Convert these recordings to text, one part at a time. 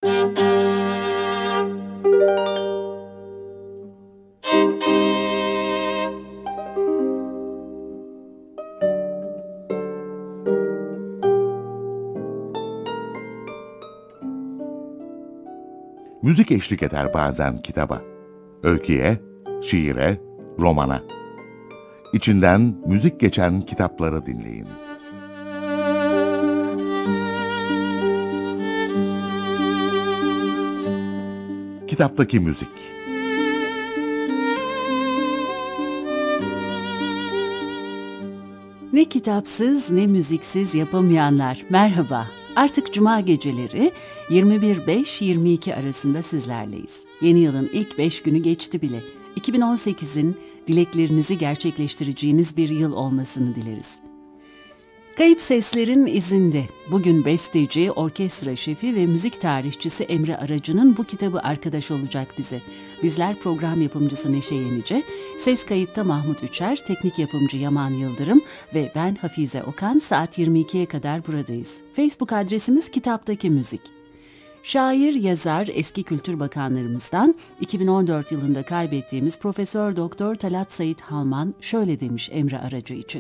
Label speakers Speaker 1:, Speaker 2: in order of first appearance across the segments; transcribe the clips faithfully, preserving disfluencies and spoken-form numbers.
Speaker 1: Müzik eşlik eder bazen kitaba, öyküye, şiire, romana. İçinden müzik geçen kitapları dinleyin. Kitaptaki müzik.
Speaker 2: Ne kitapsız ne müziksiz yapamayanlar. Merhaba. Artık cuma geceleri yirmi bir beş yirmi iki arasında sizlerleyiz. Yeni yılın ilk beş günü geçti bile. iki bin on sekizin dileklerinizi gerçekleştireceğiniz bir yıl olmasını dileriz. Kayıp Seslerin İzinde. Bugün besteci, orkestra şefi ve müzik tarihçisi Emre Aracı'nın bu kitabı arkadaş olacak bize. Bizler program yapımcısı Neşe Yenice, ses kayıtta Mahmut Üçer, teknik yapımcı Yaman Yıldırım ve ben Hafize Okan saat yirmi ikiye kadar buradayız. Facebook adresimiz Kitaptaki Müzik. Şair, yazar, eski kültür bakanlarımızdan iki bin on dört yılında kaybettiğimiz Profesör Doktor Talat Sait Halman şöyle demiş Emre Aracı için.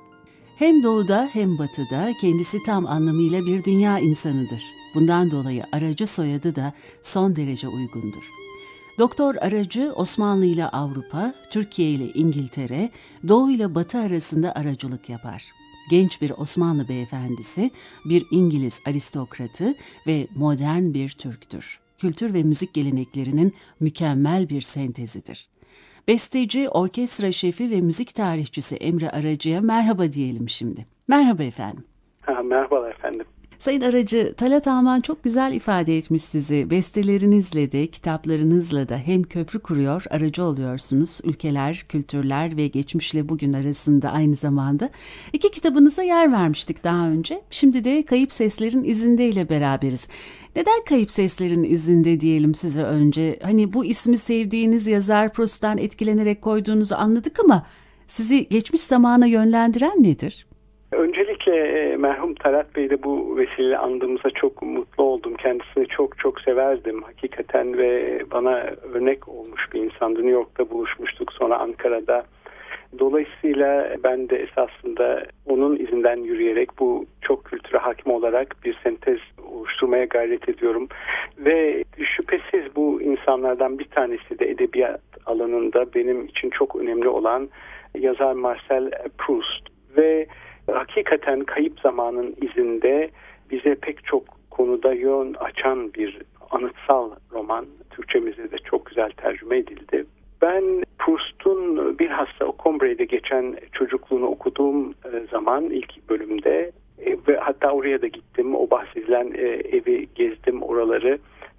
Speaker 2: Hem doğuda hem batıda kendisi tam anlamıyla bir dünya insanıdır. Bundan dolayı Aracı soyadı da son derece uygundur. Doktor Aracı Osmanlı ile Avrupa, Türkiye ile İngiltere, Doğu ile Batı arasında aracılık yapar. Genç bir Osmanlı beyefendisi, bir İngiliz aristokratı ve modern bir Türktür. Kültür ve müzik geleneklerinin mükemmel bir sentezidir. Besteci, orkestra şefi ve müzik tarihçisi Emre Aracı'ya merhaba diyelim şimdi. Merhaba efendim.
Speaker 3: Ha, merhabalar efendim.
Speaker 2: Sayın Aracı, Talat Alman çok güzel ifade etmiş sizi. Bestelerinizle de, kitaplarınızla da hem köprü kuruyor, aracı oluyorsunuz. Ülkeler, kültürler ve geçmişle bugün arasında aynı zamanda. İki kitabınıza yer vermiştik daha önce. Şimdi de Kayıp Seslerin İzinde ile beraberiz. Neden Kayıp Seslerin İzinde diyelim size önce? Hani bu ismi sevdiğiniz yazar Proust'tan etkilenerek koyduğunuzu anladık ama sizi geçmiş zamana yönlendiren nedir?
Speaker 3: Öncelikle e, merhum Talat Bey'i de bu vesileyle andığımıza çok mutlu oldum. Kendisini çok çok severdim hakikaten ve bana örnek olmuş bir insandı. New York'ta buluşmuştuk, sonra Ankara'da. Dolayısıyla ben de esasında onun izinden yürüyerek bu çok kültüre hakim olarak bir sentez oluşturmaya gayret ediyorum. Ve şüphesiz bu insanlardan bir tanesi de edebiyat alanında benim için çok önemli olan yazar Marcel Proust. Ve hakikaten Kayıp Zamanın İzinde bize pek çok konuda yön açan bir anıtsal roman. Türkçemize de çok güzel tercüme edildi. Ben Proust'un bilhassa o Combre'de geçen çocukluğunu okuduğum zaman ilk bölümde ve hatta oraya da gittim. O bahsedilen evi gezdim, oraları.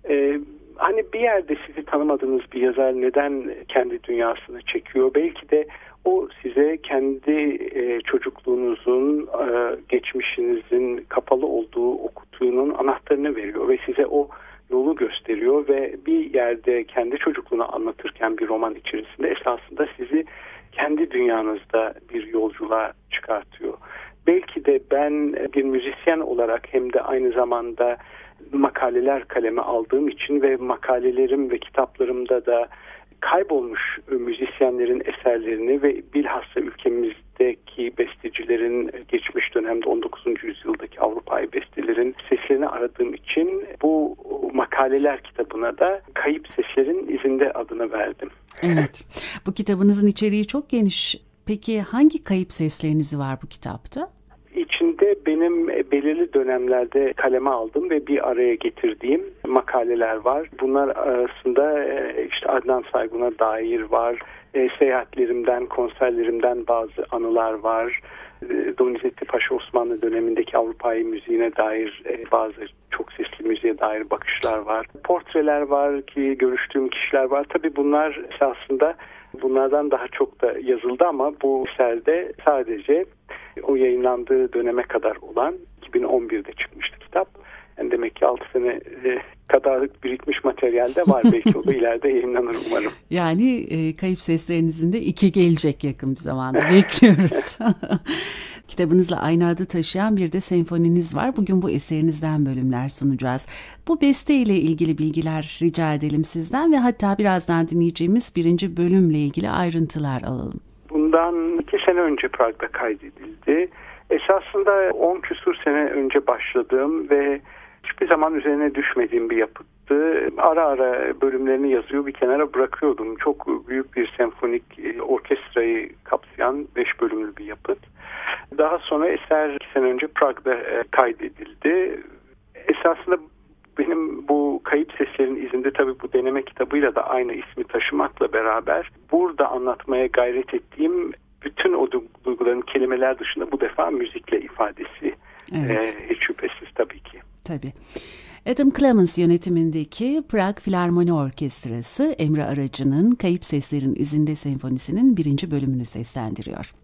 Speaker 3: Hani bir yerde sizi tanımadığınız bir yazar neden kendi dünyasını çekiyor? Belki de o size kendi e, çocukluğunuzun, e, geçmişinizin kapalı olduğu o kutunun anahtarını veriyor ve size o yolu gösteriyor ve bir yerde kendi çocukluğunu anlatırken bir roman içerisinde esasında sizi kendi dünyanızda bir yolculuğa çıkartıyor. Belki de ben bir müzisyen olarak hem de aynı zamanda makaleler kaleme aldığım için ve makalelerim ve kitaplarımda da kaybolmuş müzisyenlerin eserlerini ve bilhassa ülkemizdeki bestecilerin geçmiş dönemde on dokuzuncu yüzyıldaki Avrupa'yı bestelerin seslerini aradığım için bu makaleler kitabına da Kayıp Seslerin İzinde adını verdim.
Speaker 2: Evet, bu kitabınızın içeriği çok geniş. Peki hangi kayıp sesleriniz var bu kitapta?
Speaker 3: İçinde benim belirli dönemlerde kaleme aldım ve bir araya getirdiğim makaleler var. Bunlar arasında işte Adnan Saygun'a dair var, seyahatlerimden, konserlerimden bazı anılar var. Donizetti Paşa Osmanlı dönemindeki Avrupa'yı müziğine dair bazı çok sesli müziğe dair bakışlar var. Portreler var ki görüştüğüm kişiler var. Tabii bunlar esasında bunlardan daha çok da yazıldı ama bu eserde sadece o yayınlandığı döneme kadar olan iki bin on birde çıkmıştı kitap. Yani demek ki altı sene e, kadarlık birikmiş materyal de var. Belki o da ileride yayınlanır umarım.
Speaker 2: Yani e, kayıp seslerinizin de iki gelecek yakın bir zamanda. Bekliyoruz. Kitabınızla aynı adı taşıyan bir de senfoniniz var. Bugün bu eserinizden bölümler sunacağız. Bu beste ile ilgili bilgiler rica edelim sizden ve hatta birazdan dinleyeceğimiz birinci bölümle ilgili ayrıntılar alalım.
Speaker 3: Bundan iki sene önce Prag'da kaydedildi. Esasında on küsur sene önce başladığım ve hiçbir zaman üzerine düşmediğim bir yapıttı. Ara ara bölümlerini yazıyor, bir kenara bırakıyordum. Çok büyük bir senfonik orkestrayı kapsayan beş bölümlü bir yapıt. Daha sonra eser iki sene önce Prag'da kaydedildi. Esasında benim bu kayıp seslerin izinde tabii bu deneme kitabıyla da aynı ismi taşımakla beraber burada anlatmaya gayret ettiğim bütün o duyguların kelimeler dışında bu defa müzikle ifadesi. Evet. Ee, hiç şüphesiz tabii ki.
Speaker 2: Tabii. Adam Clemens yönetimindeki Prag Filarmoni Orkestrası Emre Aracı'nın Kayıp Seslerin İzinde Senfonisi'nin birinci bölümünü seslendiriyor.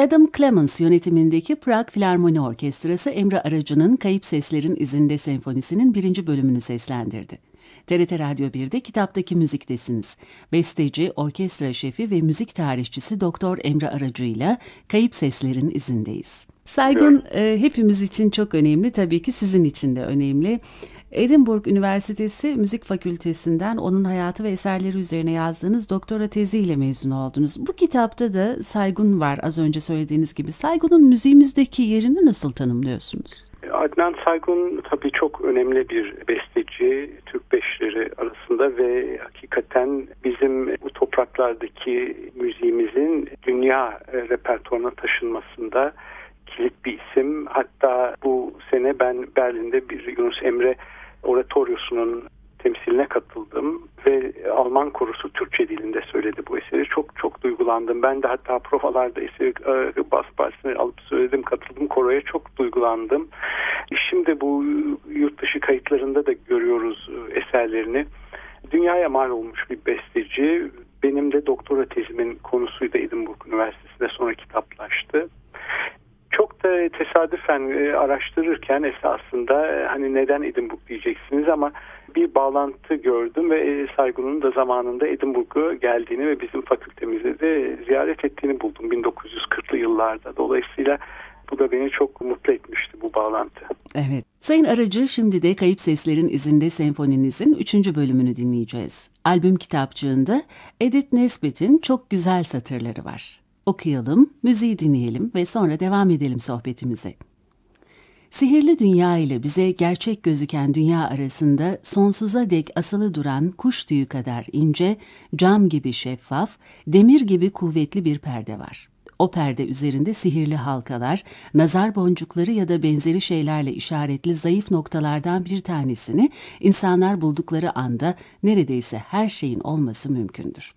Speaker 2: Adam Clemens yönetimindeki Prag Filarmoni Orkestrası Emre Aracı'nın Kayıp Seslerin İzinde Senfonisi'nin birinci bölümünü seslendirdi. T R T Radyo bir'de Kitaptaki Müzik'tesiniz. Besteci, orkestra şefi ve müzik tarihçisi Doktor Emre Aracı ile Kayıp Seslerin İzindeyiz. Saygın e, hepimiz için çok önemli, tabii ki sizin için de önemli. Edinburgh Üniversitesi Müzik Fakültesinden onun hayatı ve eserleri üzerine yazdığınız doktora teziyle mezun oldunuz. Bu kitapta da Saygun var, az önce söylediğiniz gibi. Saygun'un müziğimizdeki yerini nasıl tanımlıyorsunuz?
Speaker 3: Adnan Saygun tabii çok önemli bir besteci, Türk beşleri arasında ve hakikaten bizim bu topraklardaki müziğimizin dünya repertuarına taşınmasında kilit bir isim. Hatta bu sene ben Berlin'de bir Yunus Emre oratoryosunun temsiline katıldım ve Alman korosu Türkçe dilinde söyledi bu eseri. Çok çok duygulandım. Ben de hatta provalarda eseri bas basını alıp söyledim, katıldım koroya, çok duygulandım. Şimdi bu yurt dışı kayıtlarında da görüyoruz eserlerini. Dünyaya mal olmuş bir besteci. Benim de doktora tezimin konusuydu, Edinburgh Üniversitesi'nde sonra kitaplaştı. Çok da tesadüfen araştırırken esasında hani neden Edinburgh diyeceksiniz ama bir bağlantı gördüm ve Saygun'un da zamanında Edinburgh'a geldiğini ve bizim fakültemizde de ziyaret ettiğini buldum bin dokuz yüz kırklı yıllarda. Dolayısıyla bu da beni çok mutlu etmişti, bu bağlantı.
Speaker 2: Evet. Sayın Aracı, şimdi de Kayıp Seslerin İzinde Senfoninizin üçüncü bölümünü dinleyeceğiz. Albüm kitapçığında Edith Nesbit'in çok güzel satırları var. Okuyalım, müziği dinleyelim ve sonra devam edelim sohbetimize. Sihirli dünya ile bize gerçek gözüken dünya arasında sonsuza dek asılı duran kuş tüyü kadar ince, cam gibi şeffaf, demir gibi kuvvetli bir perde var. O perde üzerinde sihirli halkalar, nazar boncukları ya da benzeri şeylerle işaretli zayıf noktalardan bir tanesini insanlar buldukları anda neredeyse her şeyin olması mümkündür.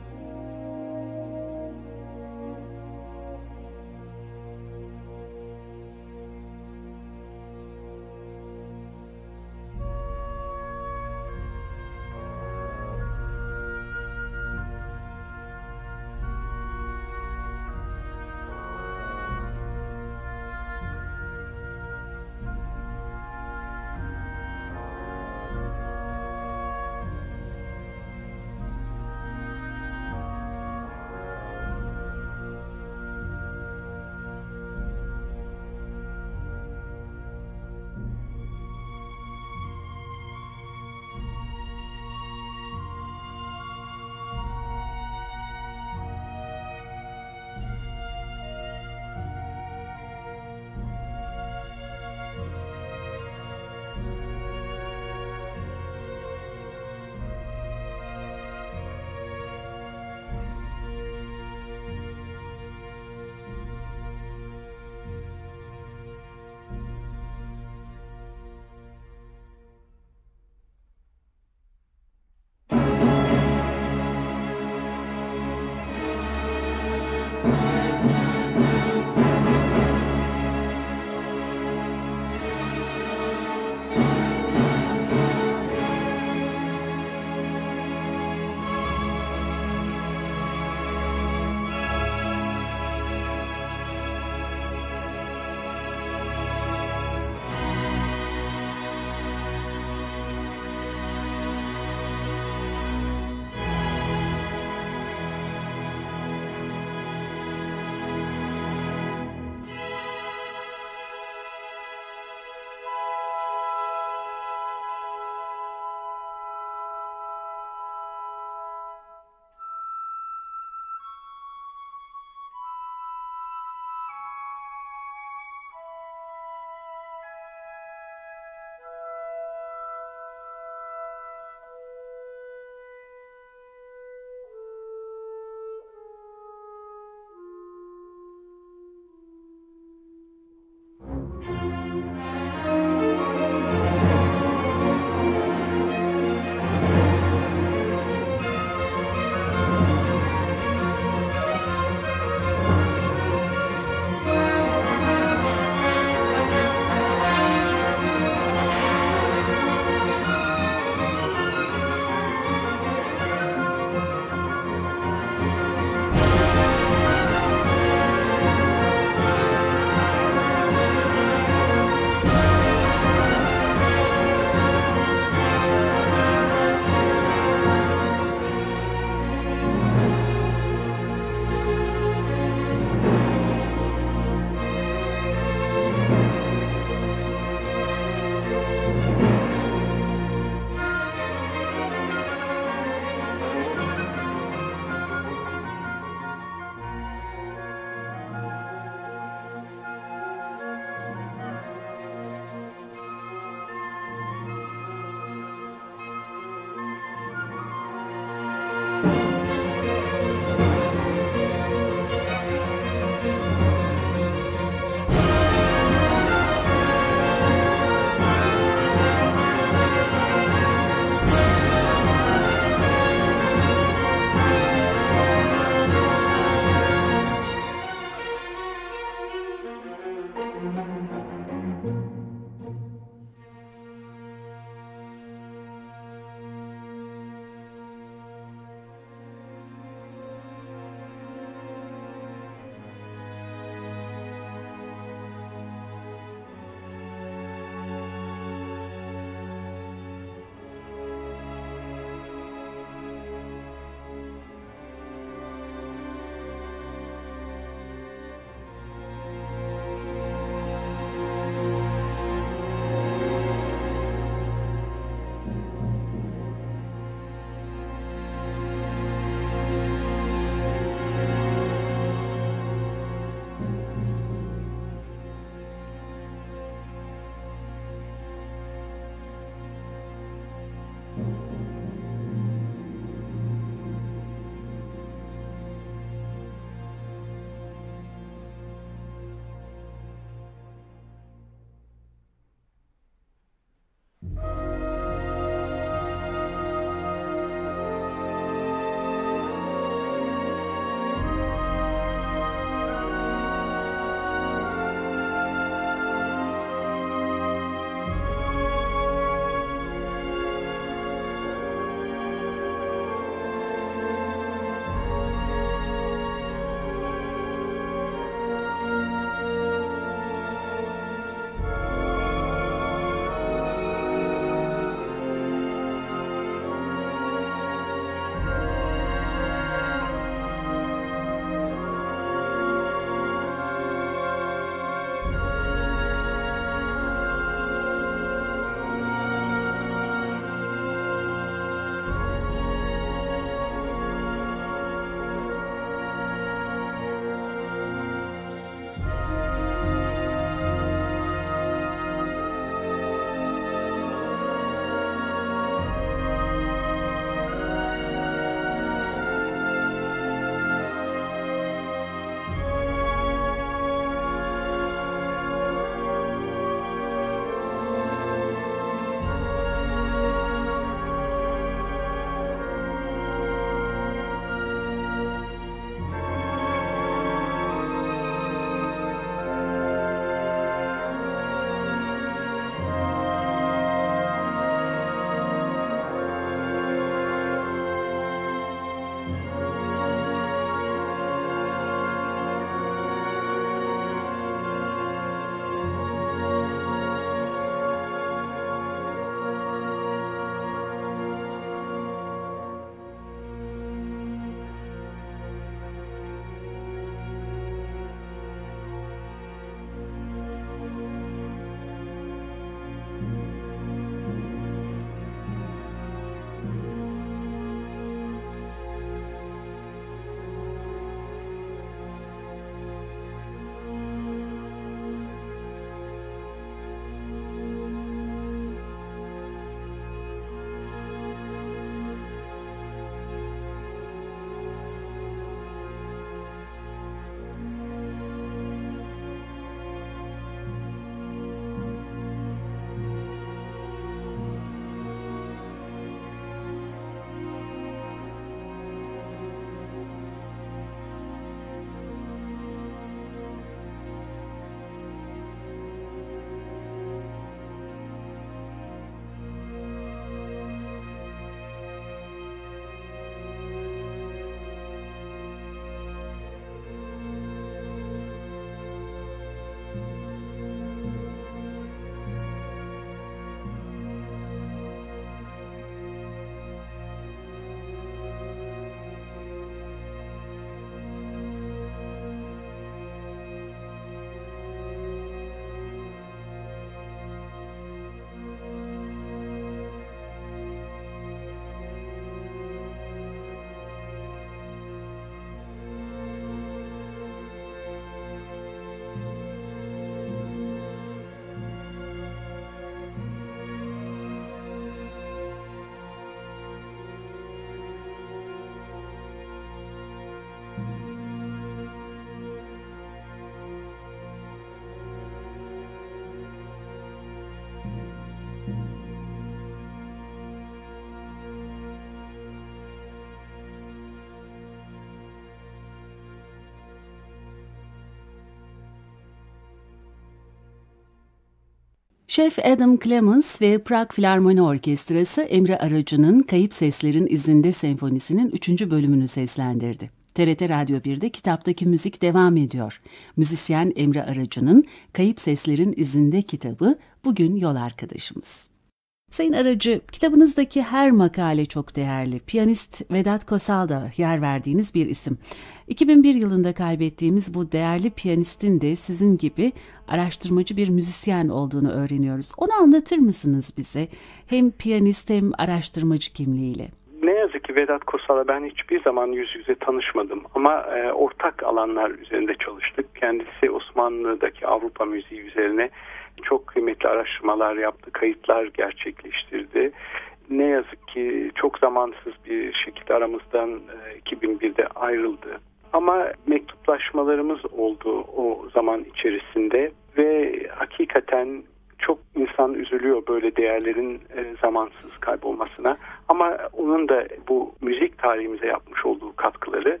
Speaker 2: Şef Adam Clemens ve Prag Filarmoni Orkestrası Emre Aracı'nın Kayıp Seslerin İzinde Senfonisi'nin üçüncü bölümünü seslendirdi. T R T Radyo bir'de Kitaptaki Müzik devam ediyor. Müzisyen Emre Aracı'nın Kayıp Seslerin İzinde kitabı bugün yol arkadaşımız. Sayın Aracı, kitabınızdaki her makale çok değerli. Piyanist Vedat Kosal da yer verdiğiniz bir isim. iki bin bir yılında kaybettiğimiz bu değerli piyanistin de sizin gibi araştırmacı bir müzisyen olduğunu öğreniyoruz. Onu anlatır mısınız bize? Hem piyanist hem araştırmacı kimliğiyle.
Speaker 3: Ne yazık ki Vedat Kosal'la ben hiçbir zaman yüz yüze tanışmadım ama e, ortak alanlar üzerinde çalıştık. Kendisi Osmanlı'daki Avrupa müziği üzerine çok kıymetli araştırmalar yaptı, kayıtlar gerçekleştirdi. Ne yazık ki çok zamansız bir şekilde aramızdan e, iki bin birde ayrıldı. Ama mektuplaşmalarımız oldu o zaman içerisinde ve hakikaten çok insan üzülüyor böyle değerlerin e, zamansız kaybolmasına. Ama onun da bu müzik tarihimize yapmış olduğu katkıları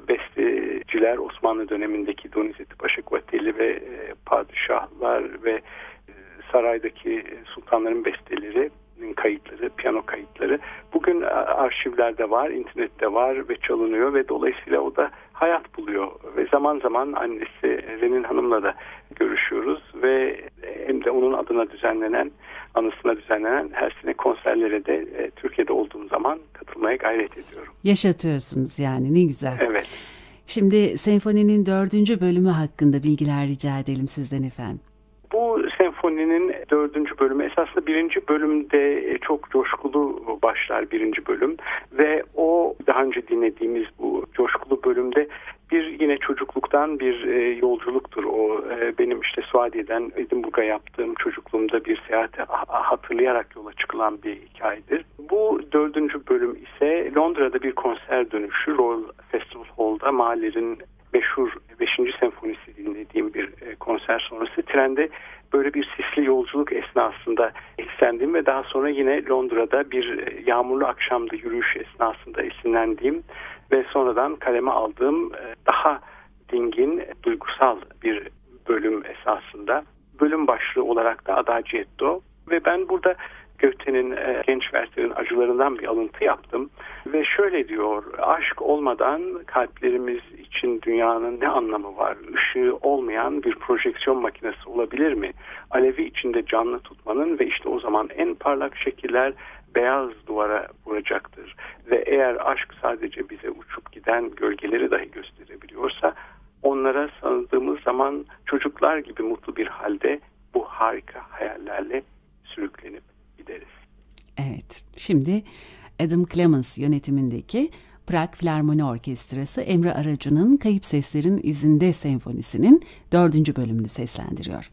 Speaker 3: besteciler Osmanlı dönemindeki Donizetti Paşa Kuvateli ve e, padişahlar ve e, saraydaki sultanların besteleri, kayıtları, piyano kayıtları bugün arşivlerde var, internette var ve çalınıyor ve dolayısıyla o da hayat buluyor ve zaman zaman annesi Renin Hanım'la da görüşüyoruz ve hem de onun adına düzenlenen, anısına düzenlenen her sene konserlere de e, Türkiye'de olduğum zaman katılmaya gayret ediyorum.
Speaker 2: Yaşatıyorsunuz yani, ne güzel.
Speaker 3: Evet.
Speaker 2: Şimdi senfoninin dördüncü bölümü hakkında bilgiler rica edelim sizden efendim.
Speaker 3: Bu senfoninin dördüncü bölümü esasında birinci bölümde çok coşkulu başlar birinci bölüm ve o daha önce dinlediğimiz bu coşkulu bölümde bir yine çocukluktan bir e, yolculuktur. O e, benim işte Suadiye'den Edinburgh'a yaptığım çocukluğumda bir seyahati hatırlayarak yola çıkılan bir hikayedir. Bu dördüncü bölüm ise Londra'da bir konser dönüşü Royal Festival Hall'da Mahler'in meşhur beşinci senfonisi dinlediğim bir e, konser sonrası trende böyle bir sisli yolculuk esnasında hislendim ve daha sonra yine Londra'da bir e, yağmurlu akşamda yürüyüş esnasında esinlendiğim ve sonradan kaleme aldığım e, daha dingin, duygusal bir bölüm esasında. Bölüm başlığı olarak da Adagietto ve ben burada Goethe'nin, e, Genç Werther'in acılarından bir alıntı yaptım ve şöyle diyor: aşk olmadan kalplerimiz için dünyanın ne anlamı var? Işığı olmayan bir projeksiyon makinesi olabilir mi? Alevi içinde canlı tutmanın ve işte o zaman en parlak şekiller beyaz duvara vuracaktır. Ve eğer aşk sadece bize uçup giden gölgeleri dahi gösterebiliyorsa, onlara sarıldığımız zaman çocuklar gibi mutlu bir halde bu harika hayallerle sürüklenip gideriz.
Speaker 2: Evet, şimdi Adam Clemens yönetimindeki Prag Filarmoni Orkestrası Emre Aracı'nın Kayıp Seslerin İzinde Senfonisi'nin dördüncü bölümünü seslendiriyor.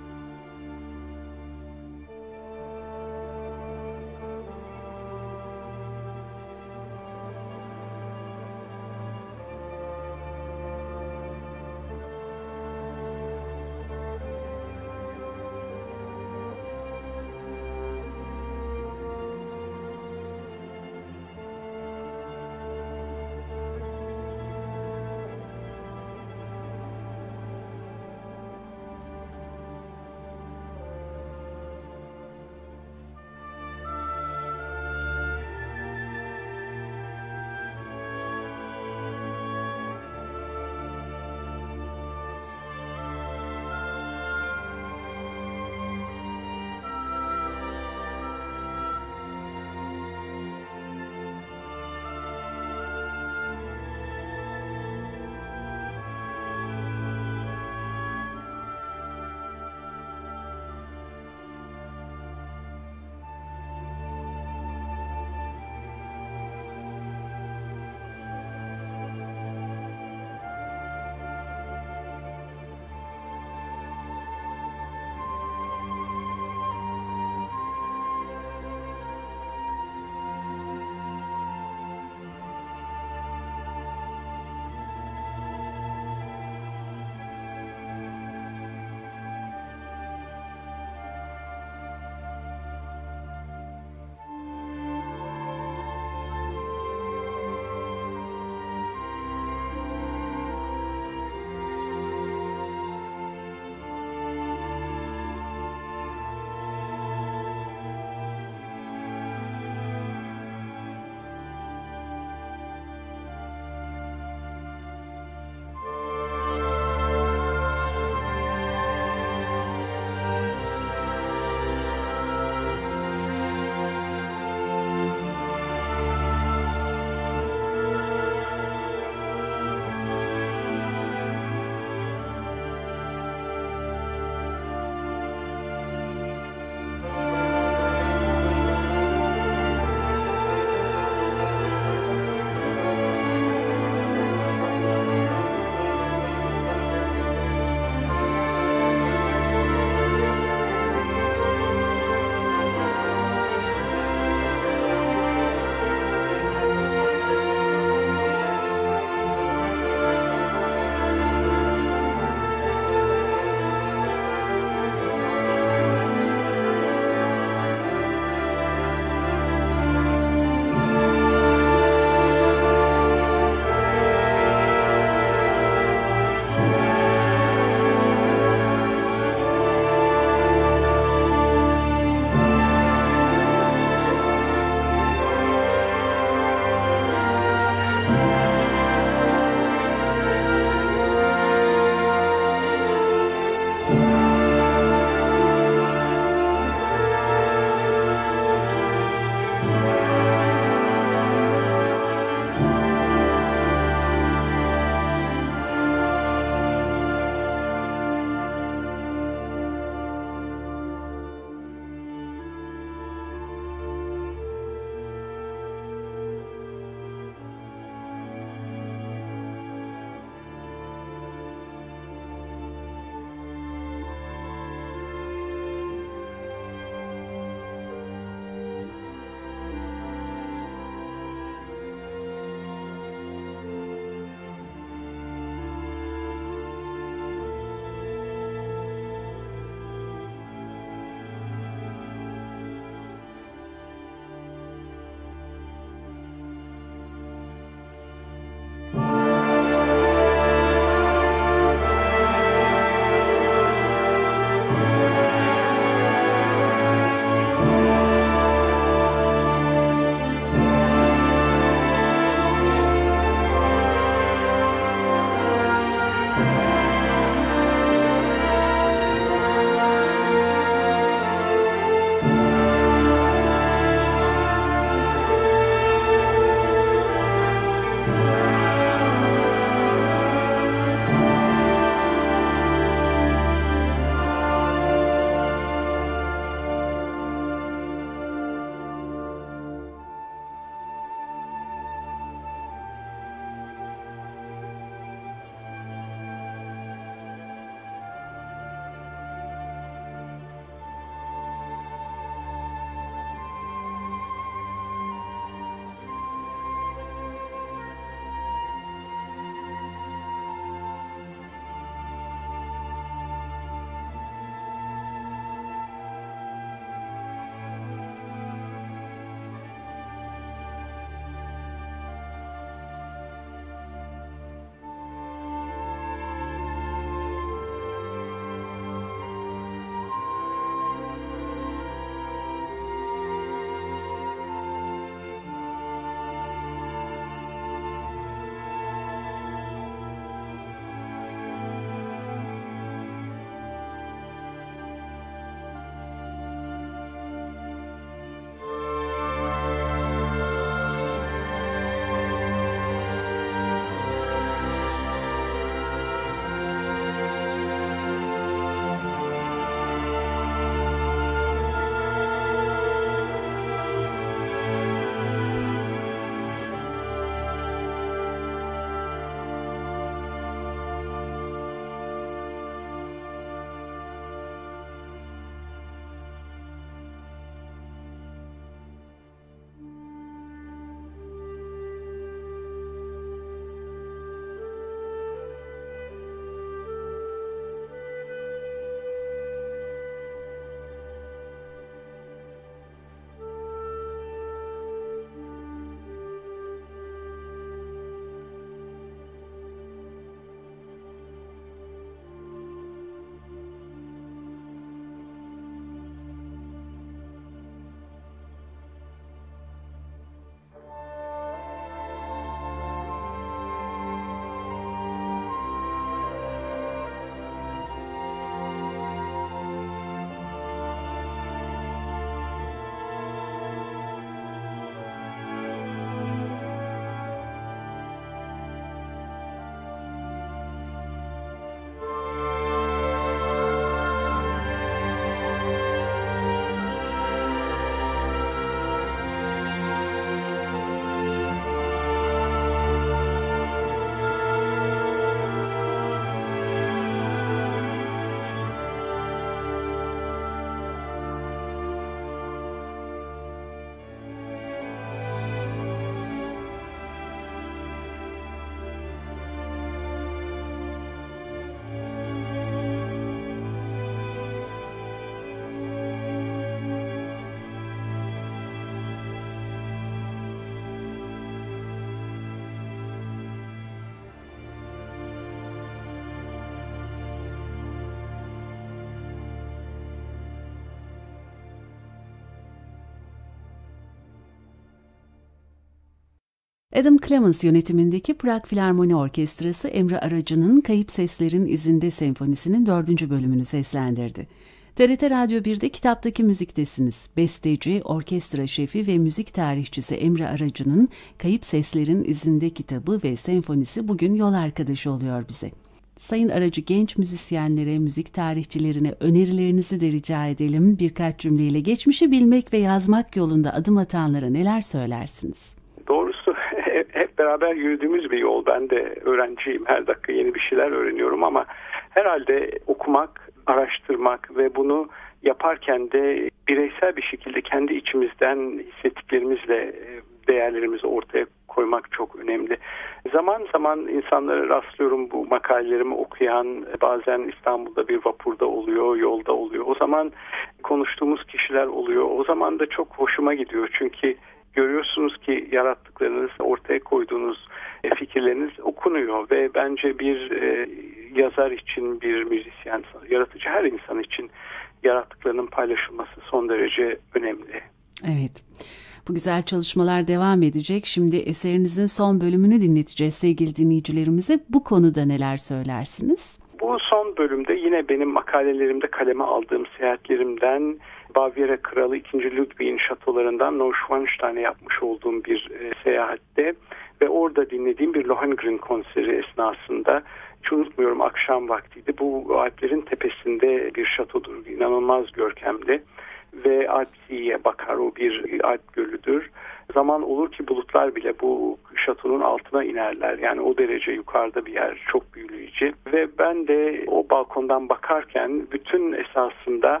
Speaker 2: Adam Clemens yönetimindeki Prag Filarmoni Orkestrası Emre Aracı'nın Kayıp Seslerin İzinde Senfonisi'nin dördüncü bölümünü seslendirdi. T R T Radyo bir'de Kitaptaki Müzik'tesiniz. Besteci, orkestra şefi ve müzik tarihçisi Emre Aracı'nın Kayıp Seslerin İzinde kitabı ve senfonisi bugün yol arkadaşı oluyor bize. Sayın Aracı, genç müzisyenlere, müzik tarihçilerine önerilerinizi de rica edelim. Birkaç cümleyle geçmişi bilmek ve yazmak yolunda adım atanlara neler söylersiniz?
Speaker 3: Doğrusu hep beraber yürüdüğümüz bir yol. Ben de öğrenciyim. Her dakika yeni bir şeyler öğreniyorum ama herhalde okumak, araştırmak ve bunu yaparken de bireysel bir şekilde kendi içimizden hissettiklerimizle değerlerimizi ortaya koymak çok önemli. Zaman zaman insanlara rastlıyorum, bu makalelerimi okuyan, bazen İstanbul'da bir vapurda oluyor, yolda oluyor. O zaman konuştuğumuz kişiler oluyor. O zaman da çok hoşuma gidiyor. Çünkü görüyorsunuz ki yarattıklarınız, ortaya koyduğunuz fikirleriniz okunuyor ve bence bir e, yazar için, bir müzisyen, yaratıcı her insan için yarattıklarının paylaşılması son derece önemli.
Speaker 2: Evet. Bu güzel çalışmalar devam edecek. Şimdi eserinizin son bölümünü dinleteceğiz sevgili dinleyicilerimize. Bu konuda neler söylersiniz?
Speaker 3: Bu son bölümde yine benim makalelerimde kaleme aldığım seyahatlerimden Bavyera Kralı ikinci. Ludwig'in şatolarından Neuschwanstein'e yapmış olduğum bir e, seyahatte ve orada dinlediğim bir Lohengrin konseri esnasında, hiç unutmuyorum, akşam vaktiydi. Bu Alplerin tepesinde bir şatodur, inanılmaz görkemli ve Alpsi'ye bakar, o bir Alp gölüdür. Zaman olur ki bulutlar bile bu şatonun altına inerler. Yani o derece yukarıda bir yer, çok büyüleyici. Ve ben de o balkondan bakarken bütün esasında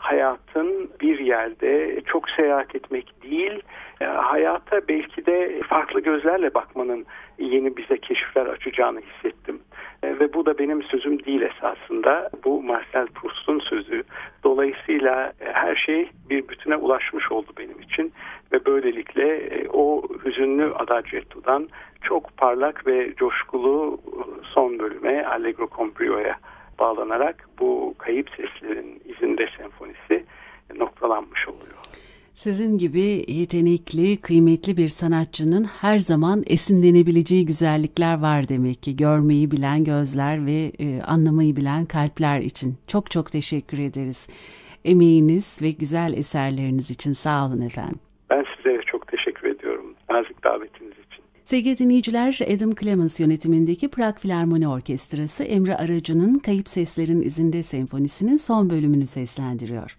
Speaker 3: hayatın bir yerde çok seyahat etmek değil, hayata belki de farklı gözlerle bakmanın yeni bize keşifler açacağını hissettim. Ve bu da benim sözüm değil esasında. Bu Marcel Proust'un sözü. Dolayısıyla her şey bir bütüne ulaşmış oldu benim için. Ve böylelikle o hüzünlü Adagieto'dan çok parlak ve coşkulu son bölüme, Allegro con brio'ya bağlanarak bu Kayıp Seslerin İzinde senfonisi noktalanmış oluyor.
Speaker 2: Sizin gibi yetenekli, kıymetli bir sanatçının her zaman esinlenebileceği güzellikler var demek ki. Görmeyi bilen gözler ve e, anlamayı bilen kalpler için. Çok çok teşekkür ederiz. Emeğiniz ve güzel eserleriniz için sağ olun efendim.
Speaker 3: Ben size çok teşekkür ediyorum nazik davetiniz için.
Speaker 2: Sevgili dinleyiciler, Adam Clemens yönetimindeki Prag Filarmoni Orkestrası Emre Aracı'nın Kayıp Seslerin İzinde senfonisinin son bölümünü seslendiriyor.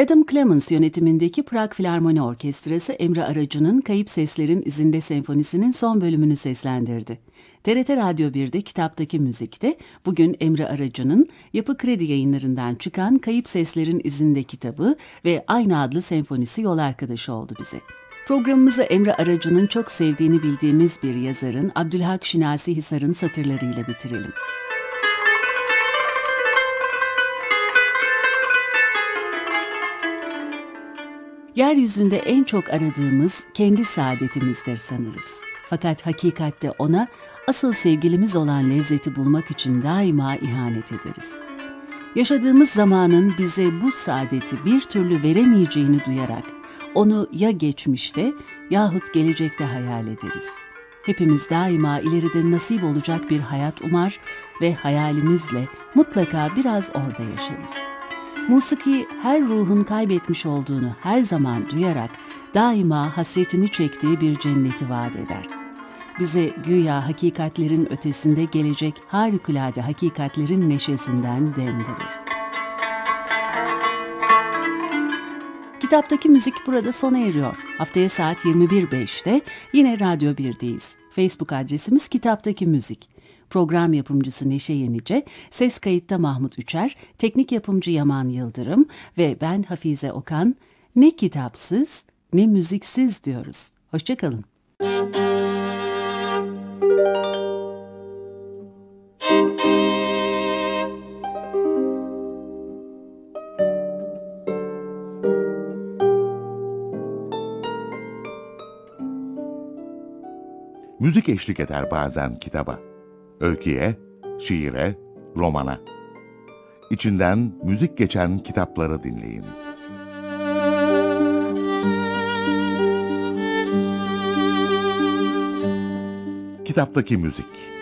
Speaker 2: Adam Clemens yönetimindeki Prag Filarmoni Orkestrası Emre Aracı'nın Kayıp Seslerin İzinde Senfonisi'nin son bölümünü seslendirdi. T R T Radyo bir'de Kitaptaki Müzik'te bugün Emre Aracı'nın Yapı Kredi Yayınları'ndan çıkan Kayıp Seslerin İzinde kitabı ve aynı adlı senfonisi yol arkadaşı oldu bize. Programımızı Emre Aracı'nın çok sevdiğini bildiğimiz bir yazarın Abdülhak Şinasi Hisar'ın satırlarıyla bitirelim. Yeryüzünde en çok aradığımız kendi saadetimizdir sanırız. Fakat hakikatte ona asıl sevgilimiz olan lezzeti bulmak için daima ihanet ederiz. Yaşadığımız zamanın bize bu saadeti bir türlü veremeyeceğini duyarak onu ya geçmişte yahut gelecekte hayal ederiz. Hepimiz daima ileride nasip olacak bir hayat umar ve hayalimizle mutlaka biraz orada yaşarız. Musiki her ruhun kaybetmiş olduğunu her zaman duyarak daima hasretini çektiği bir cenneti vaat eder. Bize güya hakikatlerin ötesinde gelecek harikulade hakikatlerin neşesinden dem vurur. Kitaptaki müzik burada sona eriyor. Haftaya saat yirmi bir beşte yine Radyo bir'deyiz. Facebook adresimiz Kitaptaki Müzik. Program yapımcısı Neşe Yenice, ses kayıtta Mahmut Üçer, teknik yapımcı Yaman Yıldırım ve ben Hafize Okan. Ne kitapsız ne müziksiz diyoruz. Hoşça kalın.
Speaker 1: Müzik eşlik eder bazen kitaba. Öyküye, şiire, romana. İçinden müzik geçen kitapları dinleyin. Kitaptaki Müzik.